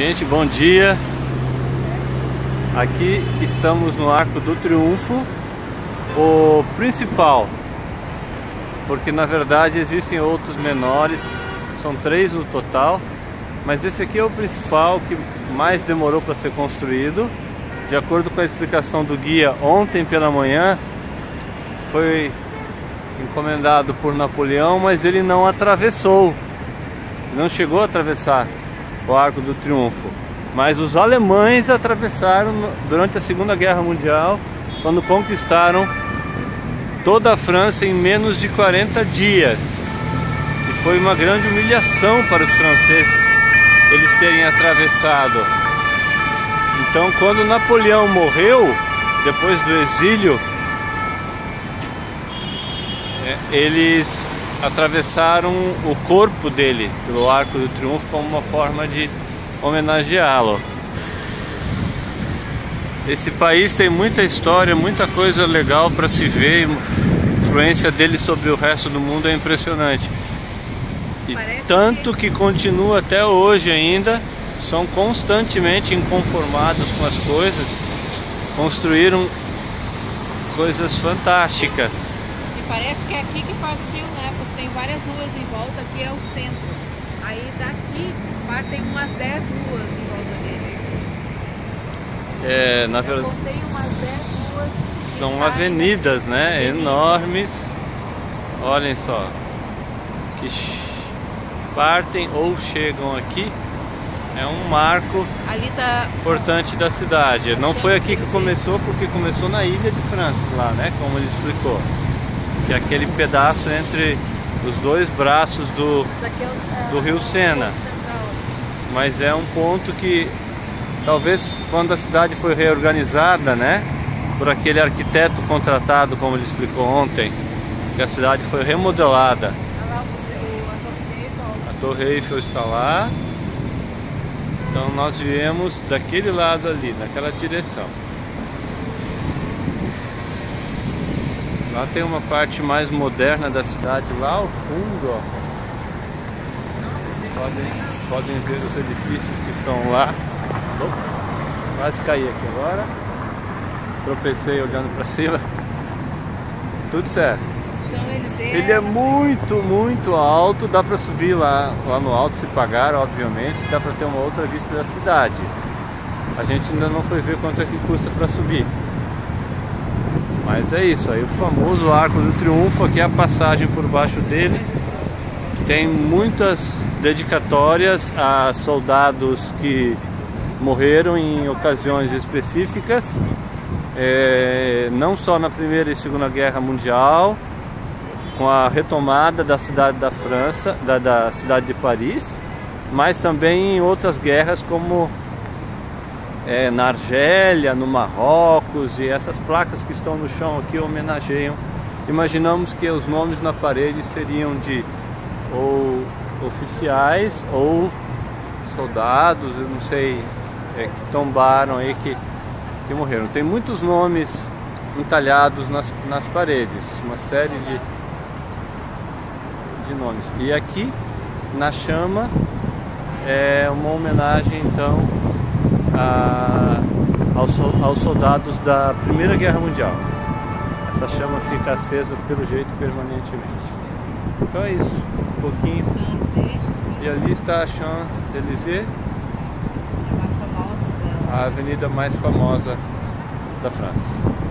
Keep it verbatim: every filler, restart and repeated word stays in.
Gente, bom dia. Aqui estamos no Arco do Triunfo, o principal, porque na verdade existem outros menores, são três no total, mas esse aqui é o principal que mais demorou para ser construído. De acordo com a explicação do guia, ontem pela manhã foi encomendado por Napoleão, mas ele não atravessou, não chegou a atravessar o Arco do Triunfo. Mas os alemães atravessaram durante a Segunda Guerra Mundial, quando conquistaram toda a França em menos de quarenta dias. E foi uma grande humilhação para os franceses eles terem atravessado. Então, quando Napoleão morreu, depois do exílio, eles atravessaram o corpo dele pelo Arco do Triunfo como uma forma de homenageá-lo. Esse país tem muita história, muita coisa legal para se ver. A influência dele sobre o resto do mundo é impressionante. E tanto que continua até hoje ainda, são constantemente inconformados com as coisas, construíram coisas fantásticas. E parece que é aqui que partiu, né? Porque tem várias ruas em volta, aqui é o centro. Aí daqui partem umas dez ruas em volta dele. É, na verdade, tem umas dez ruas. São avenidas, né? Avenidas. Enormes. Olhem só. Que partem ou chegam aqui. É um marco ali tá importante da cidade. Não foi aqui que começou, porque começou na Ilha de França, lá, né? Como ele explicou. Que é aquele pedaço entre os dois braços do, do Rio Sena. Mas é um ponto que talvez quando a cidade foi reorganizada, né, por aquele arquiteto contratado, como ele explicou ontem, que a cidade foi remodelada. A Torre Eiffel está lá. Então nós viemos daquele lado ali, naquela direção. Lá tem uma parte mais moderna da cidade, lá ao fundo, ó. Podem, podem ver os edifícios que estão lá. Opa, quase caí aqui agora. Tropecei olhando para cima. Tudo certo. Ele é muito, muito alto. Dá para subir lá, lá no alto se pagar, obviamente. Dá para ter uma outra vista da cidade. A gente ainda não foi ver quanto é que custa para subir. Mas é isso aí, o famoso Arco do Triunfo. Aqui é a passagem por baixo dele. Tem muitas dedicatórias a soldados que morreram em ocasiões específicas, é, não só na Primeira e Segunda Guerra Mundial, com a retomada da cidade da França, da, da cidade de Paris, mas também em outras guerras, como é, na Argélia, no Marrocos, e essas placas que estão no chão aqui homenageiam. Imaginamos que os nomes na parede seriam de ou oficiais ou soldados, eu não sei, é, que tombaram aí, que, que morreram. Tem muitos nomes entalhados nas, nas paredes, uma série de, de nomes. E aqui na chama é uma homenagem então a, aos, aos soldados da Primeira Guerra Mundial. Essa chama fica acesa pelo jeito permanentemente. Então é isso, um pouquinho. E ali está a Champs-Élysées, a avenida mais famosa da França.